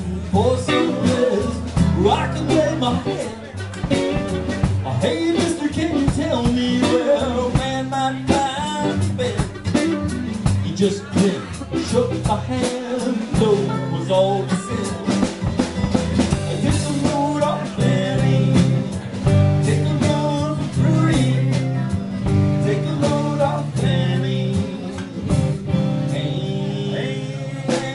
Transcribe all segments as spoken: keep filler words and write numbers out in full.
for some rest where I can lay my head. Oh, hey, mister, can you tell me where a man might find a bed? He just grinned, shook my hand, no was all he said. I took the road off Fanny, take the road for free, take the road off Fanny. Hey, hey, hey.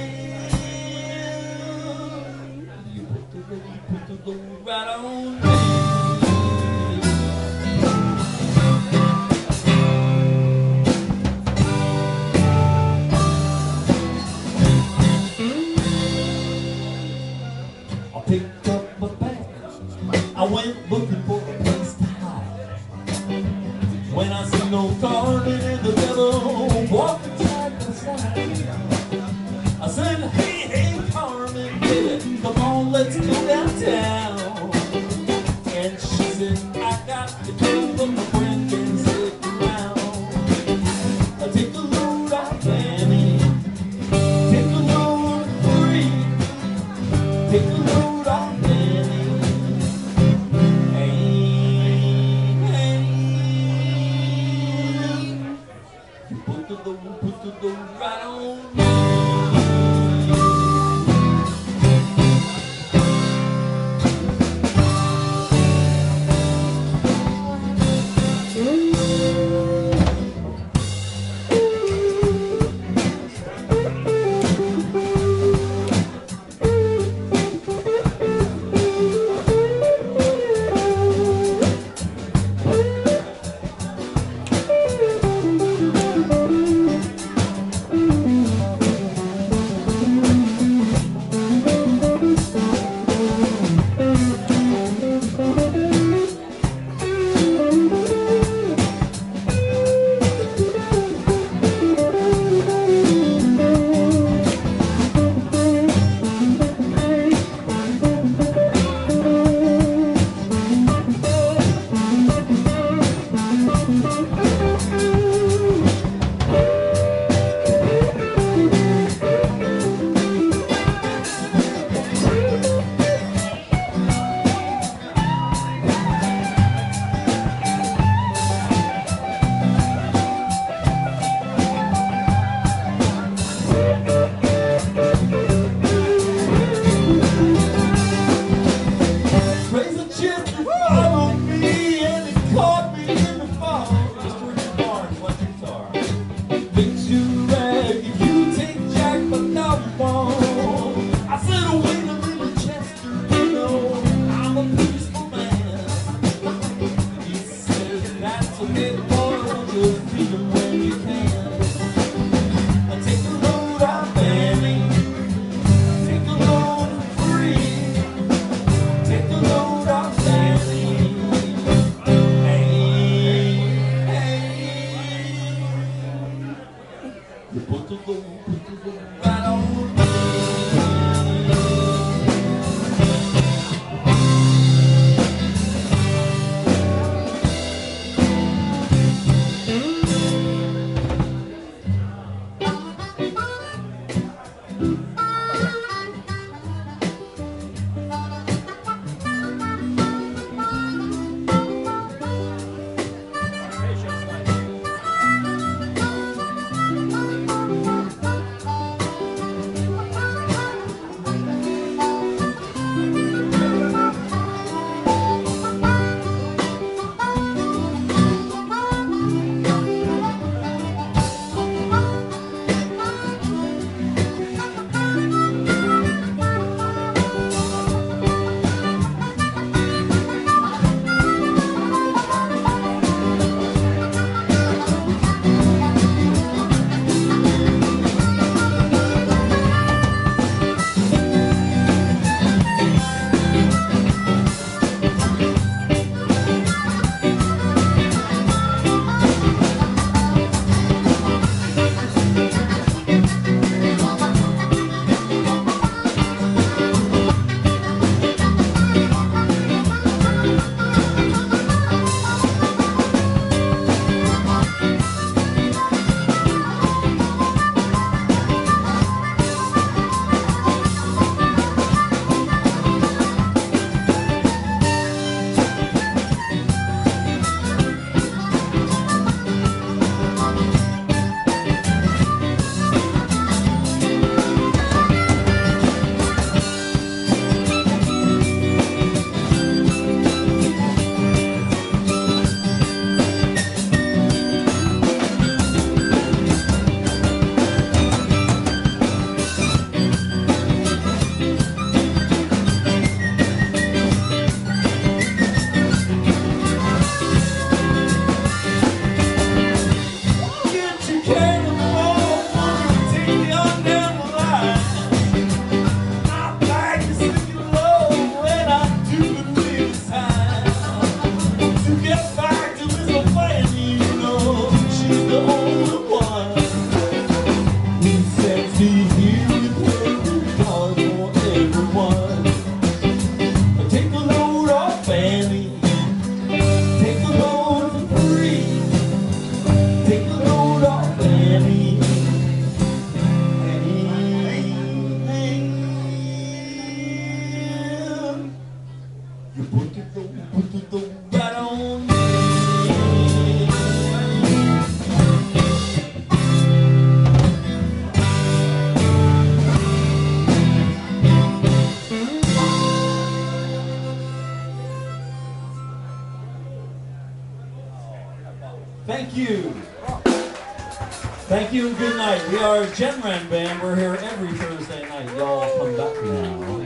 You put the road, put the road right on me. Picked up my bag, I went looking for a place to hide. When I see no Carmen and the devil walking side by side, I said, hey, hey, Carmen, baby, come on, let's go downtown. And she said, I got to go, but my friend can't stick around. I take the road out Fanny, take the road free, take the road. Put the load, put the load right on me. Thank you. Thank you and good night. We are ZHENREN Band. We're here every Thursday night. Y'all come back now.